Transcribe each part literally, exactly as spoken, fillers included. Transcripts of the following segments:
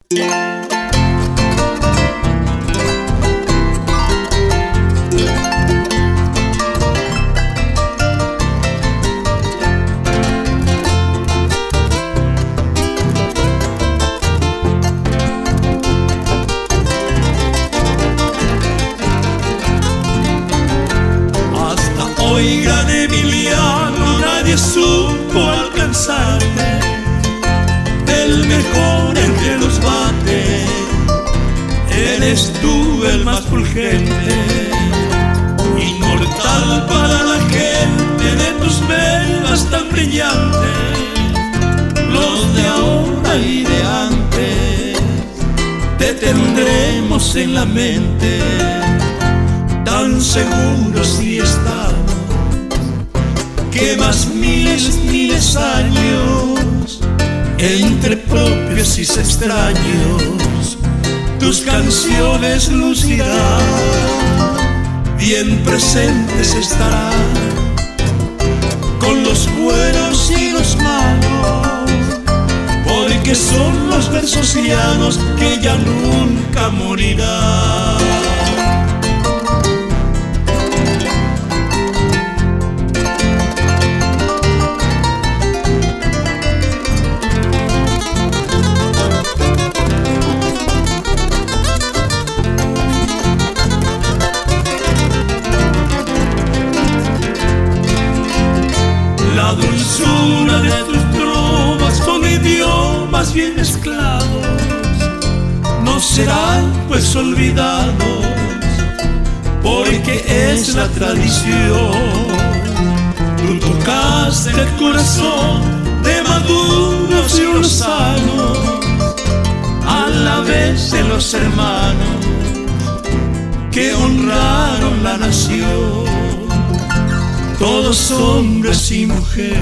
Hoy, gran Emiliano, nadie supo alcanzarte, el mejor entre los bates, eres tú el más fulgente, inmortal para la gente de tus venas tan brillantes, los de ahora y de antes, te tendremos en la mente, tan seguros y estamos que más miles, miles años, entre propios y extraños, tus canciones lucirán, bien presentes estarán, con los buenos y los malos, porque son los versos llanos que ya nunca morirán. La dulzura de tus trovas con idiomas bien mezclados no serán pues olvidados, porque es la tradición. Tú tocaste el corazón de maduros y rosanos, a la vez de los hermanos que honraron la nación. Todos hombres y mujeres,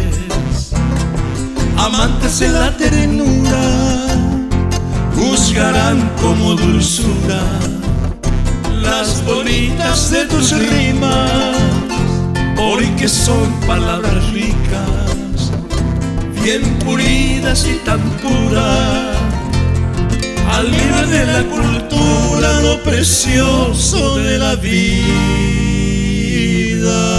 amantes de la ternura, juzgarán como dulzura las bonitas de tus rimas, porque son palabras ricas, bien pulidas y tan puras, al nivel de la cultura, lo precioso de la vida.